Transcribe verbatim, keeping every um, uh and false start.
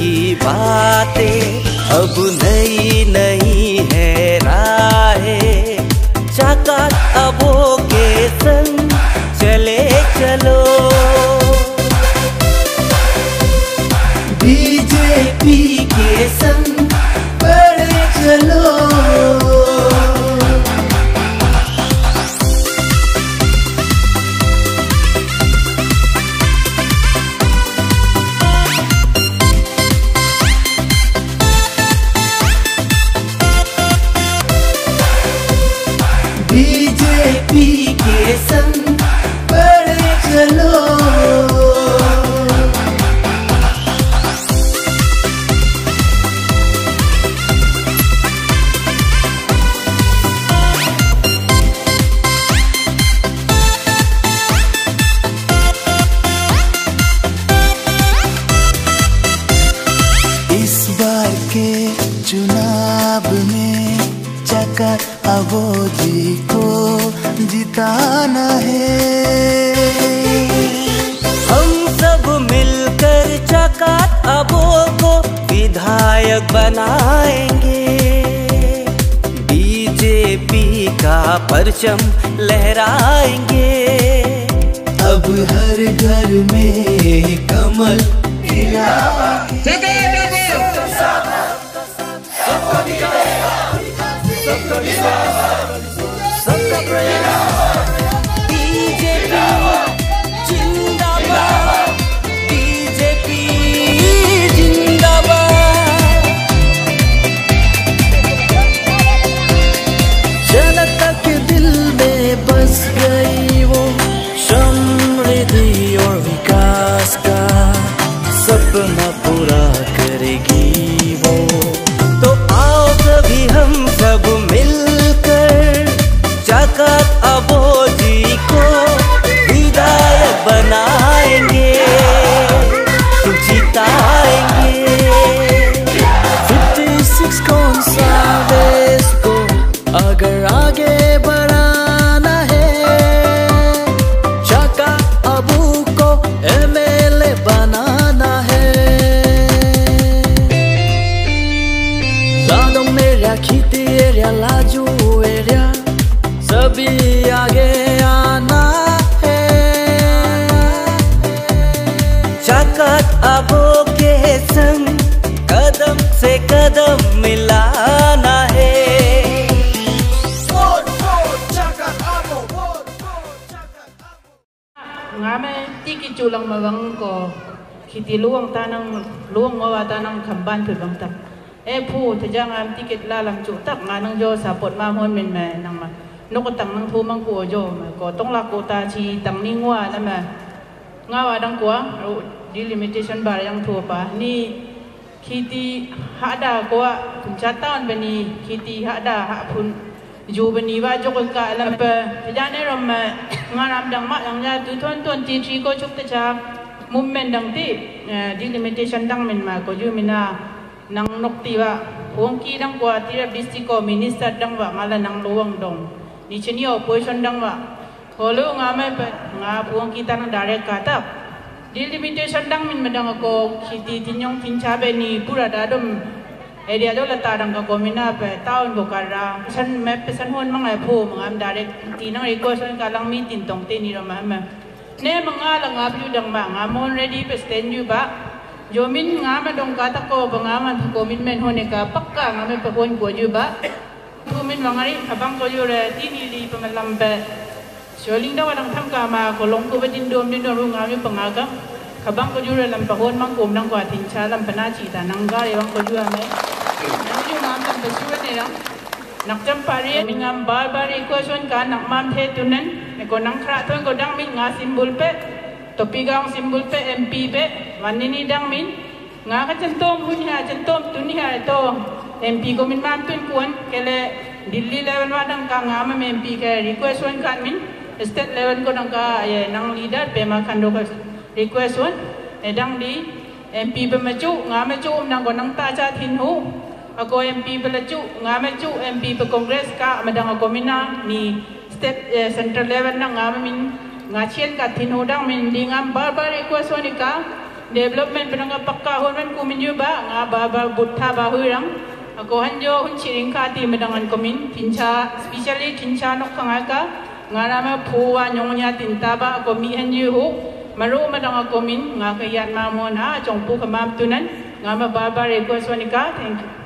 बातें अब नई नई है राहें, चाकात अबों के संग चले चलो, बीजेपी के संग बढ़े चलो। बीजेपी के संग बढ़े चलो, इस बार के चुनाव में चाकात अबों जी को जिताना है। हम सब मिलकर चाकात अबों को विधायक बनाएंगे, बीजेपी का परचम लहराएंगे, अब हर घर में कमल खिलाएंगे। सबका प्रयास, बीजेपी जिंदाबाद, बीजेपी जिंदाबाद। जनता के दिल में बस गई वो समृद्धि और विकास का सपना पूरा करेगी वो। तो आओ कभी हम सब मिलकर चाकात अबों जी को विधायक बनाएंगे, जिताएंगे। छप्पन कॉन्सावेस को अगर आगे बढ़ाना है, चाकात अबों को एमएलए बनाना है। लादों मेरा खीती एरिया लाजू एरिया सभी आगे आना है, चाकात अबों के संग कदम से कदम मिलाना है। ngame tiki chulang mawang ko khiti luang tanang luang mawa tanang khamban thut bang tak e phu thajang am tiket la lam chu tak nganang jo sapot ma hon men me nang ma nok tang nang thu mang ko jo ko tong la ko ta chi tang ni ngwa na ma ngawa dang ko delimitation bar yang thu pa ni khiti hada ko kum chatan bani khiti hada ha phun ju bani wa jokol ka lam pa thajane rom ma ngaram dang ma yang ya tu thon ton ti tri ko chup ta cha movement dang ti delimitation dang men ma ko ju mina nang nok ti wa huang ki dang ko ti district ko minister dang wa ngala nang luang dong ni chini opposition dang wa holo ngame pa nga huang ki tanang direct ka ta delimitation dang min madang ko khiti tinyong tincha be ni pura dadom area do lata dang ka komina pe taon bokara san map pe san hon mangai phu mangam direct ti nang request ka lang mi tin tong te ni ro ma ma ne manga la nga pyu dang ma nga mon ready pe stand you ba jomin nga ma dong ka ta ko banga ma commitment hone ka pakka nga me pe hon ko ju ba tu min mangari abang ko ju re ti ni li pe malam pe sholing da wadang tham ka ma ko long ko be din dom din ro nga me panga ka kabang ko ju re lam pa hon mang kum dang kwa tin cha lam pa na chi ta nang ga re bang ko ju ame nang ju nam tam pe su ne dang nak jam pari mingam bar bar ko son ka nak mam the tunan ne ko nang khra thon ko dang min nga simbol pe topi gang simbol pe mp pe wan ni dang min nga ka chen tom hun ha chen tom tun ni ha to mp ko min mam tun kuan kele Delhi level wa dang ka nga ma mp ke request one kan min state level ko dang ka ye nang leader pe ma khan do ka request one edang di mp pe ma chu nga ma chu nang ko nang ta cha thin hu ako mp pe la chu nga ma chu mp pe congress ka ma dang ko mina ni state central level na nga ma min nga chen ka thin hu dang min dingam bar bar request one ka development benang pakkahon man kuminyo ba nga baba butta ba huyang ako hanjo hun chiring kati medangan komin tincha especially tincha nok kangaka nga nama puwa nyonya tintaba ako mi hanjo hu maru madang komin nga kayat mamon ha chongpu kamam tunan nga mababa request wanika thank you